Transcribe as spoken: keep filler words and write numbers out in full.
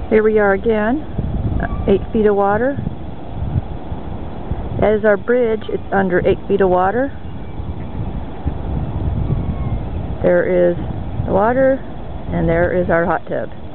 Here we are again, eight feet of water. That is our bridge. It's under eight feet of water. There is the water, and there is our hot tub.